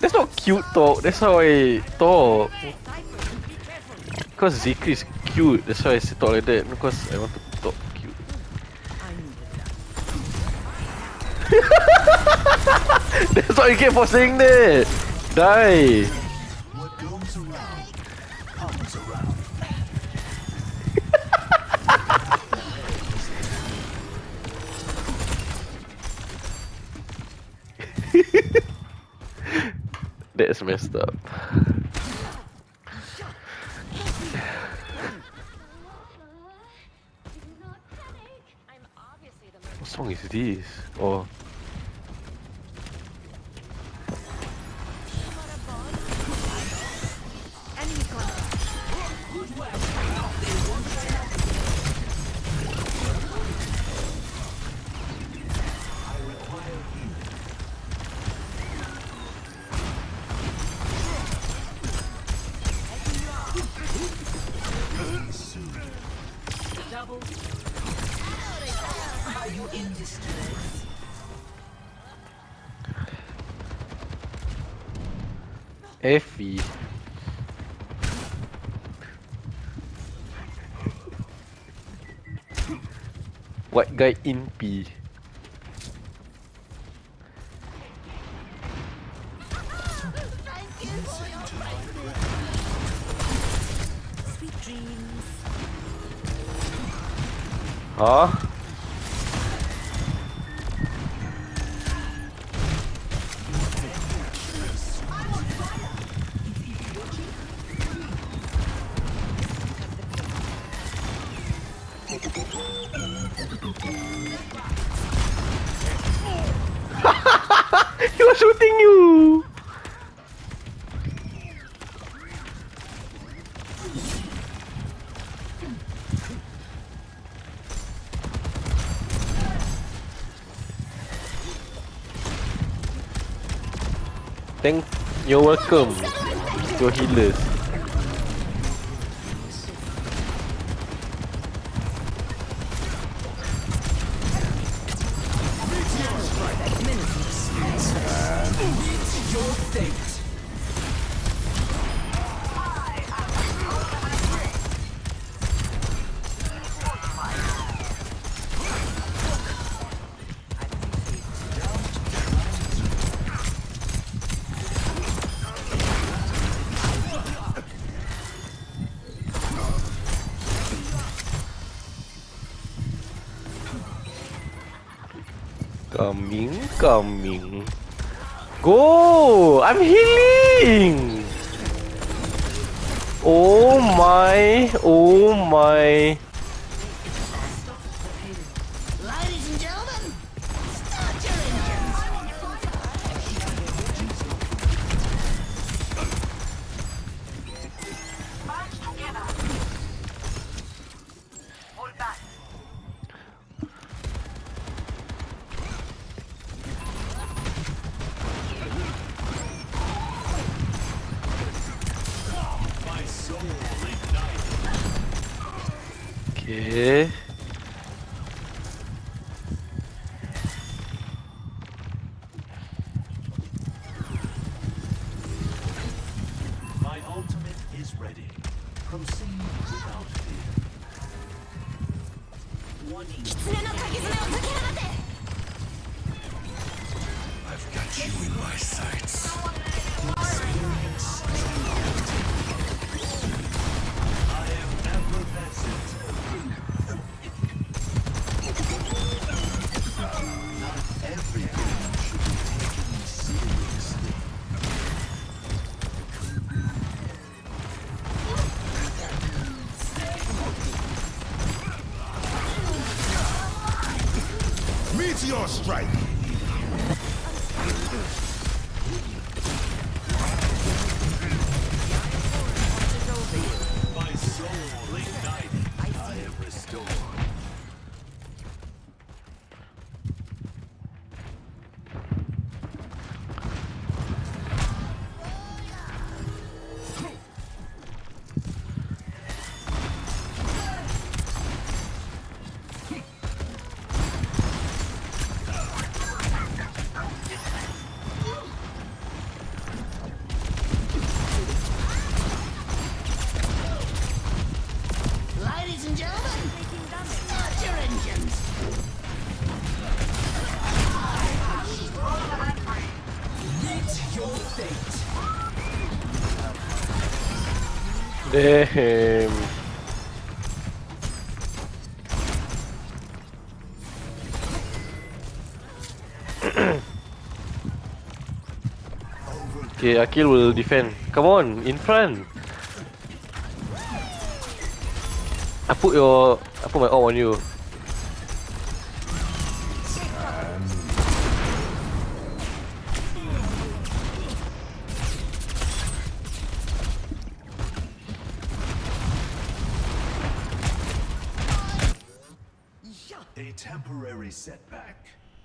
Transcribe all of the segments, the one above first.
That's not cute talk. That's how I talk. Because Zeke is cute. That's why I say talk like that. Because I want to talk cute. That's what you get for saying that. Die. What goes around comes around. That's messed up. What song is this? Oh. Are you in distress? Effie. White guy in P. Sweet dreams. Huh? He was shooting you! You're welcome. Your healers. Your fate. Coming. Go! I'm healing! Oh my. Ladies and gentlemen, start your engines. March together. Hold back. Okay. My ultimate is ready. Proceed without fear. I've got you in my sights. Experience tranquility. I am effervescent. Not everything should be taken seriously. Meteor strike! My soul ignited. I am restored. Damn. Okay, Akil will defend. Come on, in front. I put my ult on you. A temporary setback.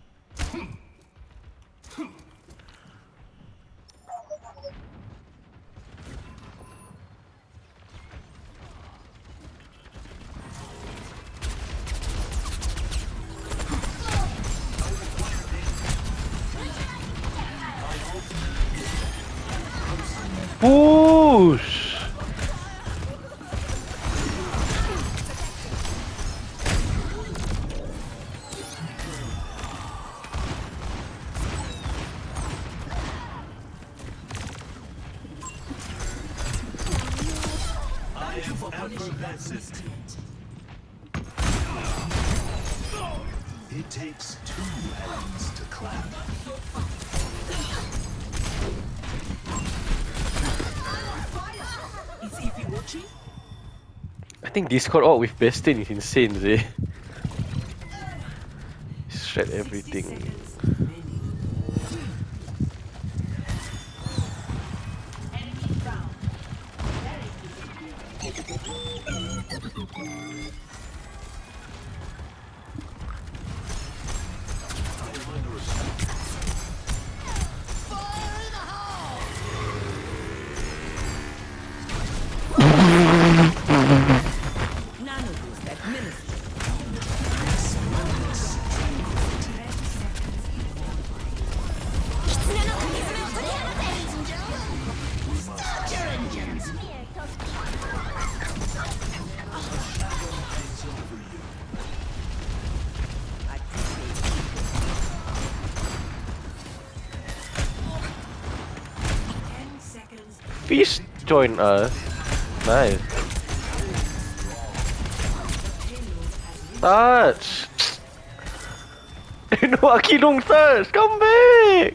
Push! It takes two hands to clap. I think Discord out with Bastion is insane, eh? Shred everything. Fish join us. Nice. Touch. No, Aki don't touch. Come back.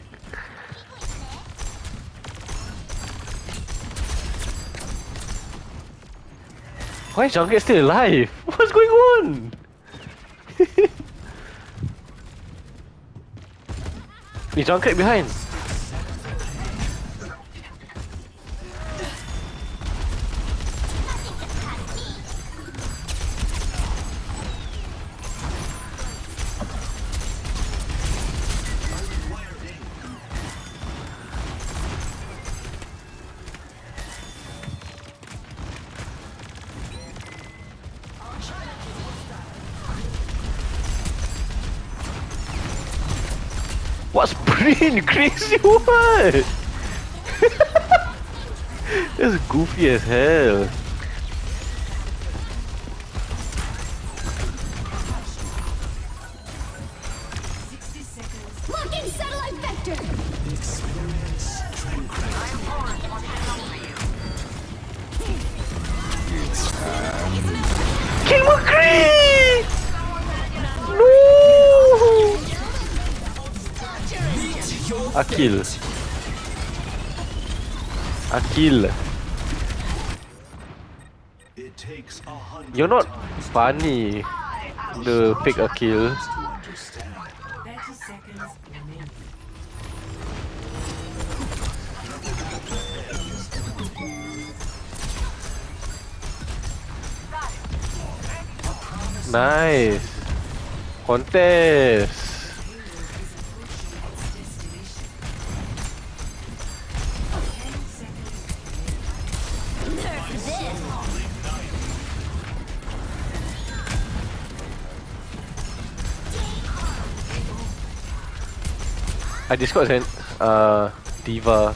Why is Junket still alive? What's going on? Is Junket behind? What's brain crazy? What? That's goofy as hell. Locking satellite vector. Kill McCree! No! Akil. Akil. It takes 100 You're not times funny. The fake Akil. to understand. 30 seconds remaining. Nice. Contest. I Discord sent Diva.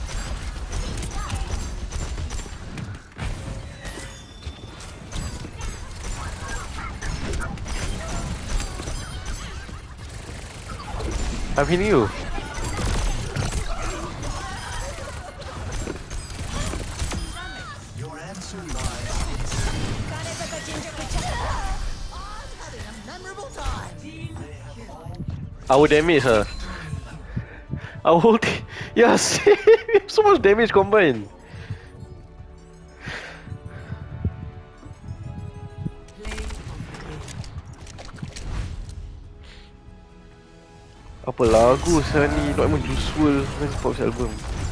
I'm hitting you. Our damage our whole team. Yeah, same. We have so much damage combined. Apa lagu saya ni, not even useful. Main pop album.